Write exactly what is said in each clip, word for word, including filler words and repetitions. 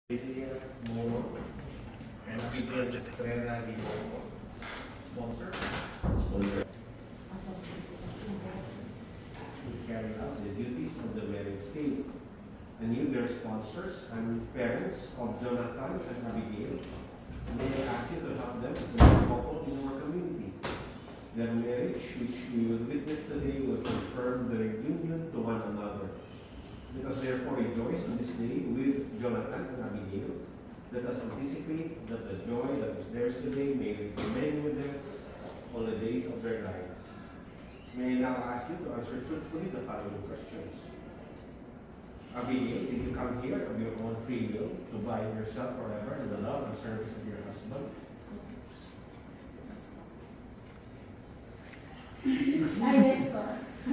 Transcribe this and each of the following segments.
Moro and Peter Estrella Libo, sponsor, sponsor to carry out the duties of the married state. And you, their sponsors and parents of Jonathan and Abigail, may I ask you to help them as a couple in our community. Their marriage, which we will witness today, will confirm their union to one another. Let us therefore rejoice on this day with Jonathan and Abigail. Let us anticipate that the joy that is theirs today may remain with them all the days of their lives. May I now ask you to answer truthfully the following questions. Abigail, did you come here of your own free will to bind yourself forever in the love and service of your husband? Ah, yes, po.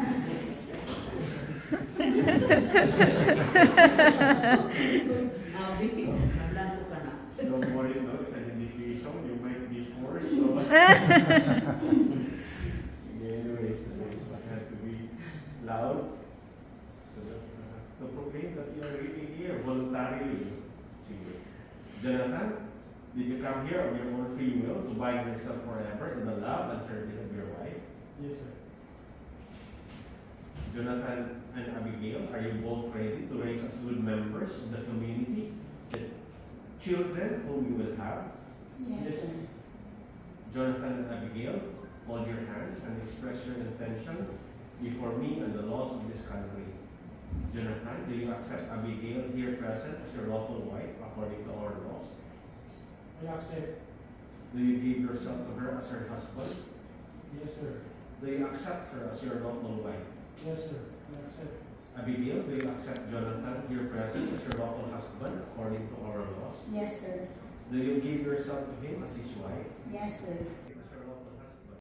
No more is not an indication, you might be forced. So anyways, I have to be loud so that, uh, to proclaim that you are really here voluntarily. Jonathan, did you come here of your own free will to bind yourself forever in the love and service of your wife? Yes, sir. Jonathan and Abigail, are you both ready to raise as good members of the community, the children whom you will have? Yes, sir. Jonathan and Abigail, hold your hands and express your intention before me and the laws of this country. Jonathan, do you accept Abigail here present as your lawful wife according to our laws? I accept. Do you give yourself to her as her husband? Yes, sir. Do you accept her as your lawful wife? Yes, sir. I accept. Abigail, do you accept Jonathan here present as your lawful husband according to our laws? Yes, sir. Do you give yourself to him as his wife? Yes, sir.